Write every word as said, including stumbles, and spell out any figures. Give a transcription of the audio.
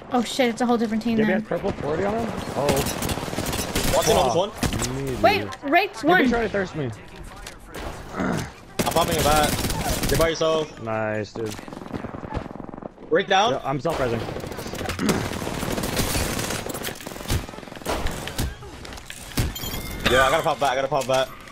Oh shit, it's a whole different team Gibby then. has purple forty on him? Oh. One team, almost one. Wait, Rake's one. Gibby's trying to thirst me. I'm popping a bat. You're by yourself. Nice, dude. Break down. Yeah, I'm self-resing. Yeah, I gotta pop back. I gotta pop back.